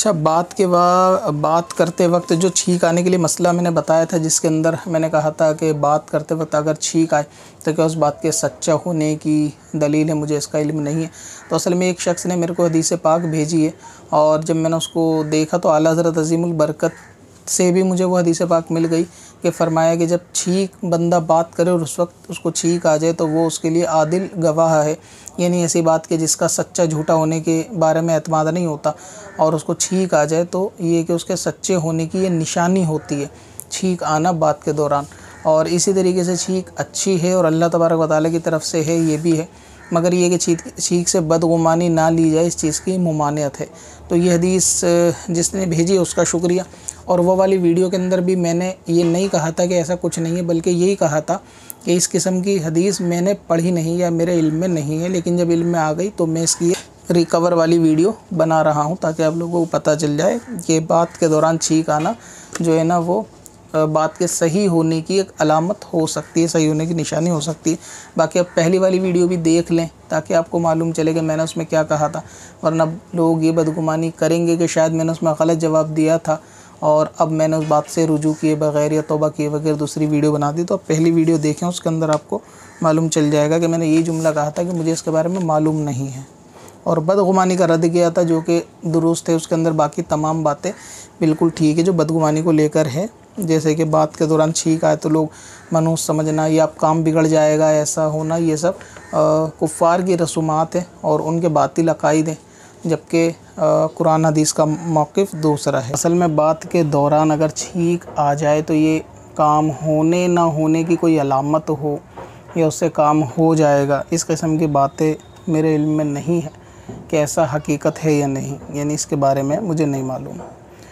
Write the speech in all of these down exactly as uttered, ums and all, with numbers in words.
اچھا، بات کے وا بات کرتے وقت جو چھینک آنے کے لیے مسئلہ میں نے بتایا تھا، جس کے اندر میں نے کہا تھا کہ بات کرتے وقت اگر چھینک آئے تو کیا اس بات کے سچا ہونے کی دلیل ہے؟ مجھے اس کا علم نہیں ہے۔ تو اصل میں ایک شخص نے میرے کو حدیث پاک بھیجی ہے، اور جب میں نے اس کو دیکھا تو اعلیٰ حضرت عظیم البرکت سے بھی مجھے وہ حدیث پاک مل گئی کہ فرمایا کہ جب چھینک بندہ بات کرے اور اس وقت اس کو چھینک آ جائے تو وہ اس کے لیے عادل گواہ ہے، یعنی ایسی بات کہ جس کا سچا جھوٹا ہونے کے بارے میں اعتماد نہیں ہوتا، اور اس کو چھینک آ جائے تو یہ کہ اس کے سچے ہونے کی یہ نشانی ہوتی ہے، چھینک آنا بات کے دوران۔ اور اسی طریقے سے چھینک اچھی ہے اور اللہ تبارک و تعالیٰ کی طرف سے ہے، یہ بھی ہے، مگر یہ کہ چھینک سے بدگمانی نہ لی جائے، اس چیز کی ممانعت ہے۔ تو یہ حدیث جس نے بھیجی ہے اس کا شکریہ۔ اور وہ والی ویڈیو کے اندر بھی میں نے یہ نہیں کہا تھا کہ ایسا کچھ نہیں ہے، بلکہ یہی کہا تھا کہ اس قسم کی حدیث میں نے پڑھی نہیں یا میرے علم میں نہیں ہے، لیکن جب علم میں آ گئی تو میں اس کی ریکور والی ویڈیو بنا رہا ہوں تاکہ آپ لوگوں کو پتہ چل جائے کہ بات کے دوران چھینک آنا جو ہے نا وہ بات کے صحیح ہونے کی ایک علامت ہو سکتی ہے، صحیح ہونے کی نشانی ہو سکتی ہے۔ باقی آپ پہلی والی ویڈیو بھی دیکھ لیں تاکہ آپ کو معلوم چلے کہ میں نے اس میں کیا کہا تھا، ورنہ لوگ یہ بدگمانی کریں گے کہ شاید میں نے اس میں غلط جواب دیا تھا اور اب میں نے اس بات سے رجوع کیے بغیر یا توبہ کیے بغیر دوسری ویڈیو بنا دی۔ تو آپ پہلی ویڈیو دیکھیں، اس کے اندر آپ کو معلوم چل جائے گا کہ میں نے یہی جملہ کہا تھا کہ مجھے اس کے بارے میں معلوم نہیں ہے، اور بدگمانی کا رد کیا تھا جو کہ درست ہے۔ اس کے اندر باقی تمام باتیں بالکل ٹھیک ہے جو بدگمانی کو لے کر ہے، جیسے کہ بات کے دوران چھینک آئے تو لوگ منحوس سمجھنا یا کام بگڑ جائے گا ایسا ہونا، یہ سب کفار کی رسومات ہیں اور ان کے باطل عقائد ہیں، جبکہ قرآن حدیث کا موقف دوسرا ہے۔ اصل میں بات کے دوران اگر چھینک آ جائے تو یہ کام ہونے نہ ہونے کی کوئی علامت ہو یا اس سے کام ہو جائے گا، اس قسم کی باتیں میرے علم میں نہیں ہے کہ ایسا حقیقت ہے یا نہیں، یعنی اس کے بارے میں مجھے نہیں معلوم۔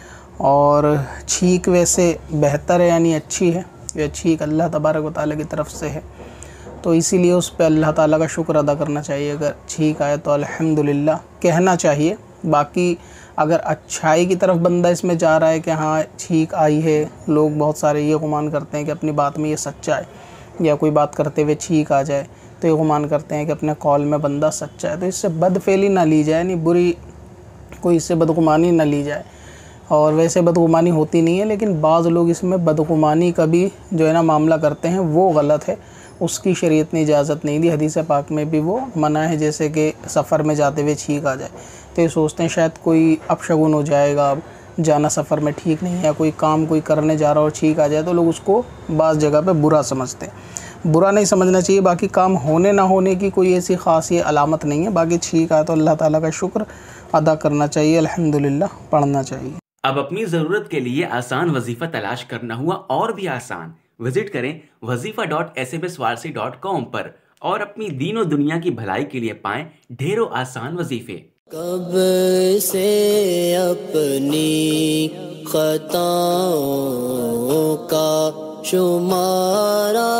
اور چھینک ویسے بہتر ہے یعنی اچھی ہے، یہ چھینک اللہ تبارک و تعالیٰ کی طرف سے ہے، تو اسی لیے اس پہ اللہ تعالیٰ کا شکر ادا کرنا چاہیے۔ اگر چھینک آئے تو الحمدللہ کہنا چاہیے۔ باقی اگر اچھائی کی طرف بندہ اس میں جا رہا ہے کہ ہاں چھینک آئی ہے، لوگ بہت سارے یہ گمان کرتے ہیں کہ اپنی بات میں یہ سچا ہے، یا کوئی بات کرتے ہوئے چھینک آ جائے تو یہ گمان کرتے ہیں کہ اپنے قول میں بندہ سچا ہے، تو اس سے بدفعلی نہ لی جائے، نہیں بری کوئی اس سے بدگمانی نہ لی جائے۔ اور ویسے بدگمانی ہوتی نہیں ہے، لیکن بعض لوگ اس میں بدگمانی کا بھی جو ہے نا معاملہ کرتے ہیں، وہ غلط ہے، اس کی شریعت نے اجازت نہیں دی، حدیث پاک میں بھی وہ منع ہے، جیسے کہ سفر میں جاتے ہوئے چھینک آ جائے تو یہ سوچتے ہیں شاید کوئی اپشگن ہو جائے گا، جانا سفر میں ٹھیک نہیں ہے، کوئی کام کوئی کرنے جا رہا اور چھینک آ جائے تو لوگ اس کو بعض جگہ پہ برا سمجھتے ہیں، برا نہیں سمجھنا چاہیے۔ باقی کام ہونے نہ ہونے کی کوئی ایسی خاص یہ علامت نہیں ہے، باقی چھینک آئے تو اللہ تعالیٰ کا شکر ادا کرنا چاہیے، الحمدللہ پڑھنا چاہیے۔ اب اپنی ضرورت کے لیے آسان وظیفہ تلاش کرنا ہوا اور بھی آسان، وزٹ کریں وظیفہ dot S M S Warsi dot com پر اور اپنی دین و دنیا کی بھلائی کے لیے پائیں ڈھیروں آسان وظیفے۔ کب سے اپنی خطاؤں کا شمارہ